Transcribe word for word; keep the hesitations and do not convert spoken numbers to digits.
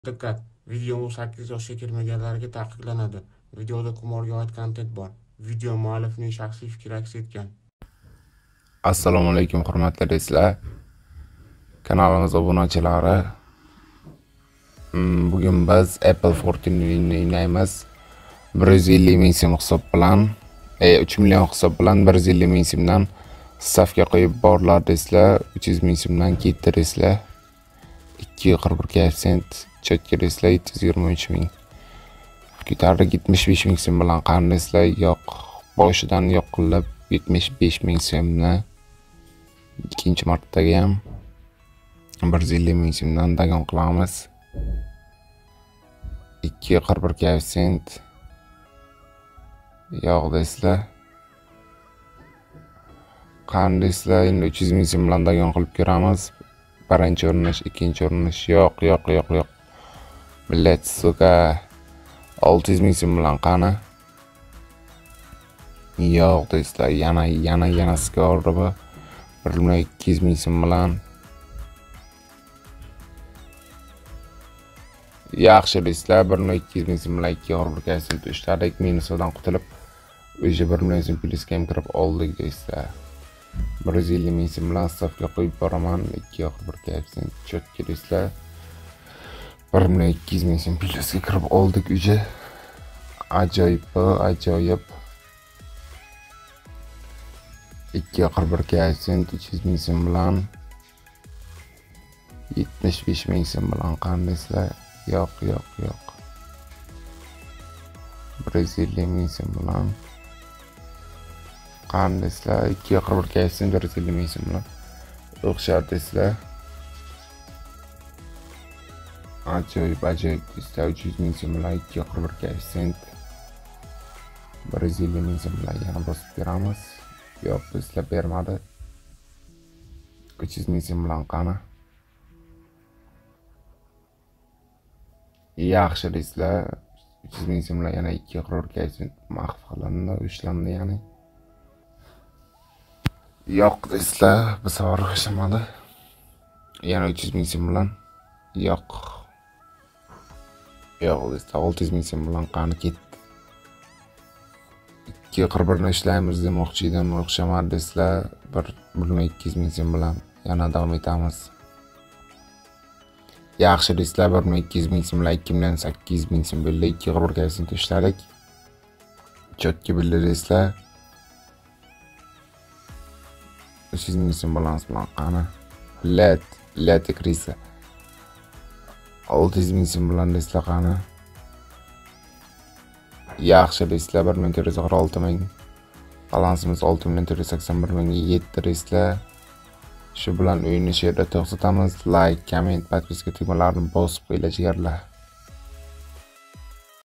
Diqqat! Video sakkiz yoshga kirmaganlarga taqiqlanadi. Videoda qimorga oid kontent bor. Video muallifining shaxsiy fikri aks etgan. Assalomu alaykum hurmatli do'stlar. Kanalimiz obunachilari. Bugun biz Apple Fortune ni o'ynaymiz. bir yuz ellik ming so'm hisob bilan, e, uch million hisob bilan bir yuz ellik ming so'mdan safga qo'yib borlar do'stlar. uch yuz ming so'mdan ketdi do'stlar. ikki yuz qirq bir koeffitsient chotga do'stlar yetti yuz yigirma uch ming. Ko'tarib yetmish besh ming so'm bilan qarindoslar yo'q. Boshidan yo'qlab yetmish besh ming so'mni ikkinchi martaga ham bir yuz ellik ming so'mdan dagon qilamiz. ikki yuz qirq bir koeffitsient yo'q do'stlar. Qarindoslar endi uch yuz ming so'm bilan dagon qilib ko'ramiz. Birinchi urinish, ikkinchi urinish yo'q, yo'q, yo'q, yo'q. Millat suka olti yuz ming so'm bilan qani? Yo'q do'stlar, yana yana yana skordi bu. bir million ikki yuz ming so'm bilan. Yaxshi do'stlar, bir million ikki yuz ming so'm bilan ikki yuz qirq bir koeffitsient ushladik, minusdan qutulib o'sha bir million so'm plyusga ham kirib oldik do'stlar. bir yuz ellik ming so'm bilan safga qo'yib boraman. ikki yuz qirq bir koeffitsient chotga do'stlar. bir million ikki yuz ming so'm plyusga kirib oldik o'sha. Ajoyib, ajoyib. ikki yuz qirq bir koeffitsient uch yuz ming so'm bilan yetmish besh ming so'm bilan qarindoslar. Yo'q, yo'q, yo'q. bir yuz ellik ming so'm bilan qarindoslar. ikki yuz qirq bir koeffitsient bir yuz ellik ming so'm bilan o'xshar do'stlar. Ajoyib, ajoyib do'stlar. uch yuz ming so'm bilan ikki yuz qirq bir koeffitsient bir yuz ellik ming so'm bilan yana bosib beramiz. Yo'q do'stlar, bermadi. uch yuz ming so'm bilan qani? Yaxshi do'stlar. uch yuz ming so'm bilan yana ikki yuz qirq bir koeffitsient mahv qilindi, ushlandi ya'ni. Yo'q do'stlar, bu safar o'xshamadi. Yana uch yuz ming so'm bilan. Yo'q. Yo'q do'stlar, olti yuz ming so'm bilan qani ketdi. ikki yuz qirq bir ni ishlaymiz demoqchi edim, o'xshamadi do'stlar. bir million ikki yuz ming so'm bilan yana davom etamiz. Yaxshi do'stlar, bir million ikki yuz ming so'm bilan ikki million sakkiz yuz ming so'm bo'ldi. ikki yuz qirq bir koeffitsient ishladik. Chotga bo'ldi do'stlar. uch yuz ming so'm balans bilan qani? Let, let krisa. olti yuz ming so'm bilan do'stlar qani? Yaxshi do'stlar, bir million to'rt yuz qirq olti ming. Balansimiz olti million to'rt yuz sakson bir ming yetdi do'stlar. Shu bilan o'yinni shu yerda to'xtatamiz. Like, comment, podpiska tugmalarini bosib qo'yinglar jigarlar.